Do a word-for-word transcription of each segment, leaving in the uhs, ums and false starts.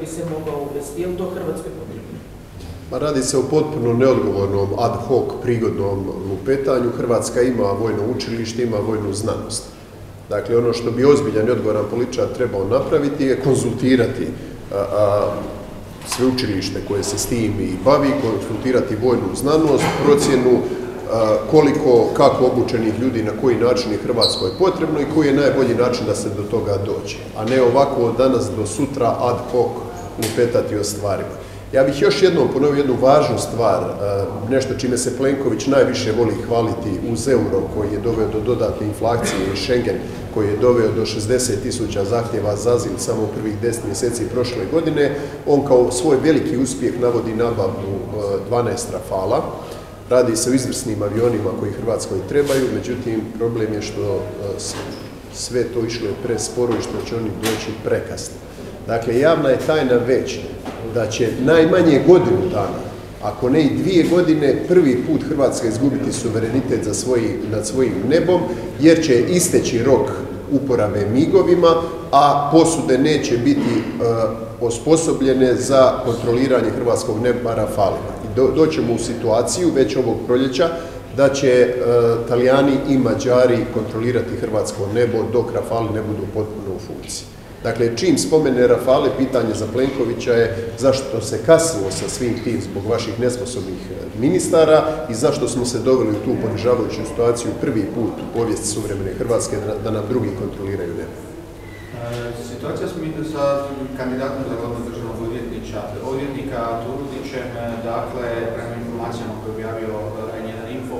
se mogao uvesti. Je li to Hrvatskoj potrebno? Ma radi se o potpuno neodgovornom ad hoc prigodnom lupetanju. Hrvatska ima vojno učilište, ima vojnu znanost. Dakle, ono što bi ozbiljan i odgovoran političar trebao napraviti je konzultirati a, a, sveučilište koje se s tim i bavi, konzultirati vojnu znanost, procjenu a, koliko, kako obučenih ljudi, na koji način je Hrvatskoj potrebno i koji je najbolji način da se do toga dođe. A ne ovako od danas do sutra ad hoc lupetati o stvarima. Ja bih još jednom ponovio jednu važnu stvar, nešto čime se Plenković najviše voli hvaliti uz euro koji je doveo do dodatne inflacije i Schengen koji je doveo do šezdeset tisuća zahtjeva za azil samo u prvih deset mjeseci prošle godine. On kao svoj veliki uspjeh navodi nabavu dvanaest Rafala. Radi se o izvrsnim avionima koji Hrvatskoj trebaju, međutim problem je što sve to išlo je presporo i što će oni doći prekasno. Dakle, javna je tajna već da će najmanje godinu dana, ako ne i dvije godine, prvi put Hrvatska izgubiti suverenitet za svoji, nad svojim nebom, jer će isteći rok uporabe migovima, a posude neće biti uh, osposobljene za kontroliranje hrvatskog neba Rafalima. I do, doćemo u situaciju već ovog proljeća da će uh, Talijani i Mađari kontrolirati hrvatsko nebo dok Rafali ne budu potpuno u funkciji. Dakle, čim spomene Rafale, pitanje za Plenkovića je zašto se kasnilo sa svim tim zbog vaših nesposobnih ministara i zašto smo se doveli u tu ponižavajuću situaciju prvi put u povijesti suvremene Hrvatske da nam drugi kontroliraju nebo. Situacija sa kandidatom za glavnog državnog odvjetnika Turudićem, dakle, prema informacijama koje je objavio en jedan info,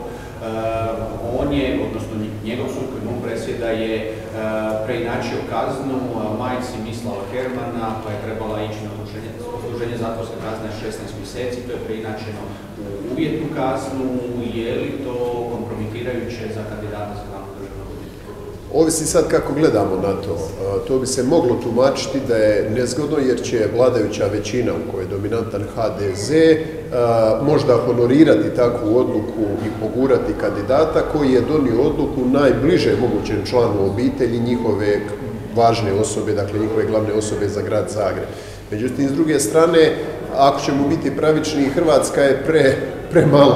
on je, odnosno njegov sud koji mu presjeda je preinačio kaznu majci Mislava Hermana, pa je trebala ići na odsluženje zatvorske kazne šesnaest mjeseci, to je preinačeno u uvjetnu kaznu. Je li to kompromitirajuće za kandidata za glavnog državnog odvjetnika? Ovisi sad kako gledamo na to. To bi se moglo tumačiti da je nezgodno jer će vladajuća većina u kojoj je dominantan ha de ze možda honorirati takvu odluku i pogurati kandidata koji je donio odluku najbliže mogućem članu obitelji njihove važne osobe, dakle njihove glavne osobe za grad Zagreb. Međutim, s druge strane, ako ćemo biti pravični, Hrvatska je pre, premala.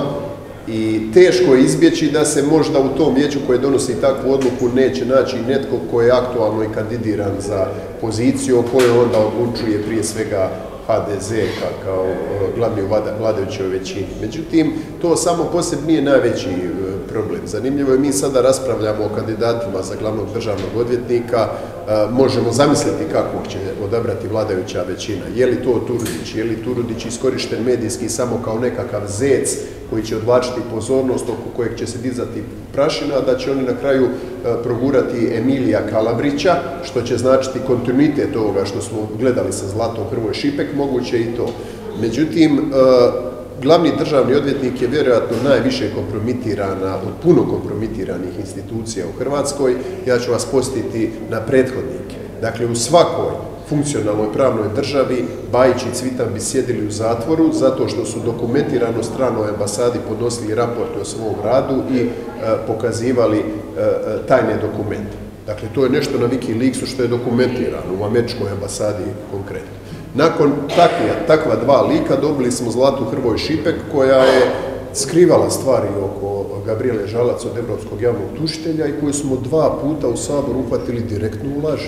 I teško je izbjeći da se možda u tom vijeću koje donosi takvu odluku neće naći netko koji je aktualno i kandidiran za poziciju o kojoj onda odlučuje prije svega ha de ze kao glavni u vladajućoj većini. Međutim, to samo po sebi nije najveći problem. Zanimljivo je, mi sada raspravljamo o kandidatima za glavnog državnog odvjetnika, možemo zamisliti kako će odabrati vladajuća većina. Je li to Turudić? Je li Turudić iskorišten medijski samo kao nekakav zec koji će odvlačiti pozornost oko kojeg će se dizati prašina, da će oni na kraju progurati Emilija Kalabrića, što će značiti kontinuitet ovoga što smo gledali sa Zlatom Hrvoj Šipek, moguće i to. Međutim, glavni državni odvjetnik je vjerojatno najviše kompromitirana od puno kompromitiranih institucija u Hrvatskoj. Ja ću vas podsjetiti na prethodnike. Dakle, u svakoj funkcionalnoj pravnoj državi Bajić i Cvitan bi sjedili u zatvoru zato što su dokumentirano stranoj ambasadi podnosili raporte o svom radu i e, pokazivali e, tajne dokumente. Dakle, to je nešto na Wikileaksu što je dokumentirano u američkoj ambasadi konkretno. Nakon takva, takva dva lika dobili smo Zlatu Hrvoj Šipek koja je skrivala stvari oko Gabrijele Žalac od Europskog javnog tužitelja i koju smo dva puta u Saboru uhvatili direktno u laži.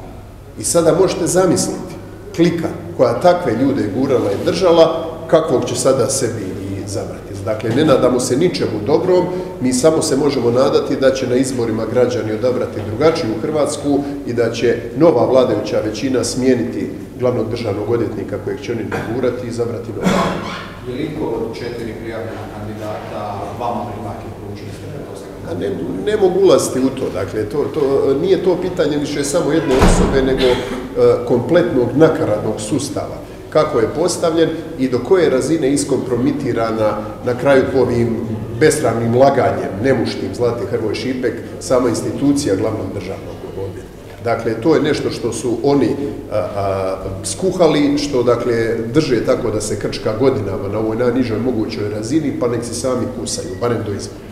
I sada možete zamisliti klika koja takve ljude je gurala i držala, kakvog će sada sebi i zabrati. Dakle, ne nadamo se ničemu dobrom, mi samo se možemo nadati da će na izborima građani odabrati drugačiju Hrvatsku i da će nova vladajuća većina smijeniti glavnog državnog odvjetnika kojeg će oni nagurati i izabrati novo. Veliko od četiri prijavljena kandidata vama prihvatljivo učiniti? Ne, ne mogu ulaziti u to, dakle, to, to, nije to pitanje više samo jedne osobe, nego e, kompletnog nakaradnog sustava. Kako je postavljen i do koje razine iskompromitirana na kraju ovim besramnim laganjem, nemuštim Zlate Hrvoj Šipek, sama institucija glavnog državnog odvjetnika. Dakle, to je nešto što su oni a, a, skuhali, što dakle drže tako da se krčka godinama na ovoj najnižoj mogućoj razini, pa nek se sami kusaju, barem do izbora.